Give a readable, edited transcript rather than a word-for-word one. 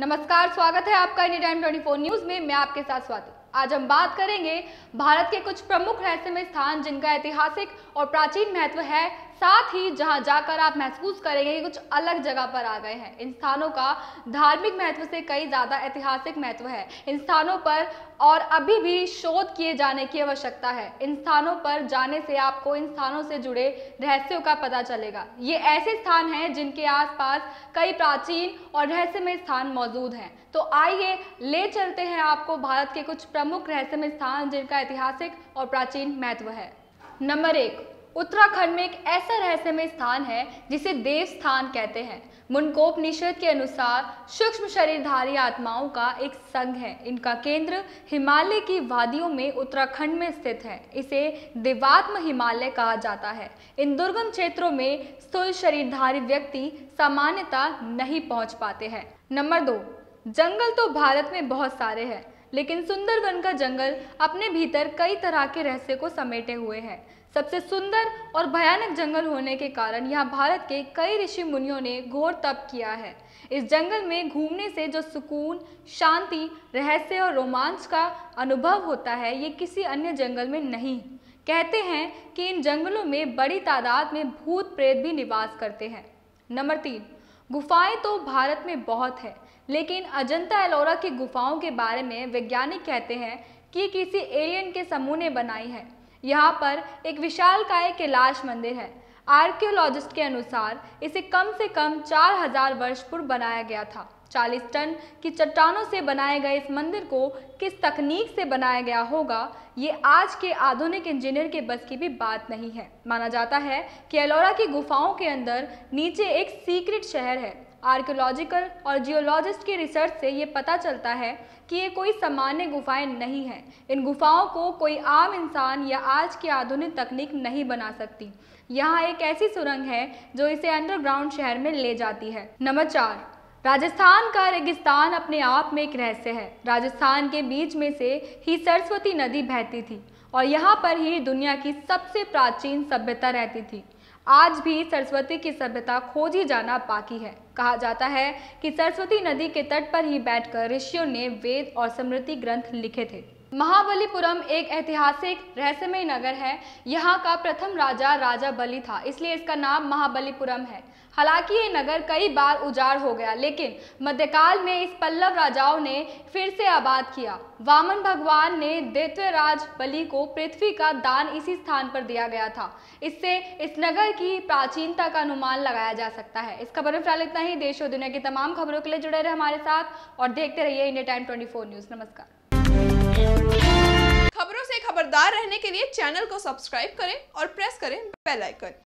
नमस्कार, स्वागत है आपका एनी टाइम 24 न्यूज में। मैं आपके साथ स्वाति। आज हम बात करेंगे भारत के कुछ प्रमुख रहस्यमय स्थान जिनका ऐतिहासिक और प्राचीन महत्व है, साथ ही जहां जाकर आप महसूस करेंगे कि कुछ अलग जगह पर आ गए हैं। इन स्थानों का धार्मिक महत्व से कई ज्यादा ऐतिहासिक महत्व है। इन स्थानों पर और अभी भी शोध किए जाने की आवश्यकता है। इन स्थानों पर जाने से आपको इन स्थानों से जुड़े रहस्यों का पता चलेगा। ये ऐसे स्थान हैं जिनके आसपास कई प्राचीन और रहस्यमय स्थान मौजूद हैं। तो आइए ले चलते हैं आपको भारत के कुछ प्रमुख रहस्यमय स्थान जिनका ऐतिहासिक और प्राचीन महत्व है। नंबर 1, उत्तराखंड में एक ऐसा रहस्यमय स्थान है जिसे देव स्थान कहते हैं। मुंडकोपनिषद के अनुसार सूक्ष्म शरीरधारी आत्माओं का एक संघ है। इनका केंद्र हिमालय की वादियों में उत्तराखंड में स्थित है। इसे देवात्म हिमालय कहा जाता है। इन दुर्गम क्षेत्रों में स्थूल शरीरधारी व्यक्ति सामान्यतः नहीं पहुंच पाते हैं। नंबर 2, जंगल तो भारत में बहुत सारे हैं, लेकिन सुंदरबन का जंगल अपने भीतर कई तरह के रहस्य को समेटे हुए है। सबसे सुंदर और भयानक जंगल होने के कारण यहाँ भारत के कई ऋषि मुनियों ने घोर तप किया है। इस जंगल में घूमने से जो सुकून, शांति, रहस्य और रोमांच का अनुभव होता है, ये किसी अन्य जंगल में नहीं। कहते हैं कि इन जंगलों में बड़ी तादाद में भूत प्रेत भी निवास करते हैं। नंबर 3, गुफाएं तो भारत में बहुत है, लेकिन अजंता एलोरा की गुफाओं के बारे में वैज्ञानिक कहते हैं कि किसी एलियन के समूह ने बनाई है। यहाँ पर एक विशालकाय कैलाश मंदिर है। आर्कियोलॉजिस्ट के अनुसार इसे कम से कम 4000 वर्ष पूर्व बनाया गया था। 40 टन की चट्टानों से बनाए गए इस मंदिर को किस तकनीक से बनाया गया होगा, ये आज के आधुनिक इंजीनियर के बस की भी बात नहीं है। माना जाता है कि एलोरा की गुफाओं के अंदर नीचे एक सीक्रेट शहर है। आर्कियोलॉजिकल और जियोलॉजिस्ट की रिसर्च से ये पता चलता है कि ये कोई सामान्य गुफाएं नहीं हैं। इन गुफाओं को कोई आम इंसान या आज की आधुनिक तकनीक नहीं बना सकती। यहाँ एक ऐसी सुरंग है जो इसे अंडरग्राउंड शहर में ले जाती है। नंबर 4, राजस्थान का रेगिस्तान अपने आप में एक रहस्य है। राजस्थान के बीच में से ही सरस्वती नदी बहती थी और यहाँ पर ही दुनिया की सबसे प्राचीन सभ्यता रहती थी। आज भी सरस्वती की सभ्यता खोजी जाना बाकी है। कहा जाता है कि सरस्वती नदी के तट पर ही बैठकर ऋषियों ने वेद और स्मृति ग्रंथ लिखे थे। महाबलीपुरम एक ऐतिहासिक रहस्यमय नगर है। यहाँ का प्रथम राजा राजा बलि था, इसलिए इसका नाम महाबलीपुरम है। हालांकि ये नगर कई बार उजाड़ हो गया, लेकिन मध्यकाल में इस पल्लव राजाओं ने फिर से आबाद किया। वामन भगवान ने दैत्यराज बलि को पृथ्वी का दान इसी स्थान पर दिया गया था। इससे इस नगर की प्राचीनता का अनुमान लगाया जा सकता है। इस खबर में फिलहाल इतना ही। देश और दुनिया की तमाम खबरों के लिए जुड़े रहे हमारे साथ और देखते रहिए इंडिया टाइम 24 न्यूज। नमस्कार। खबरों से खबरदार रहने के लिए चैनल को सब्सक्राइब करें और प्रेस करें बेल आइकन।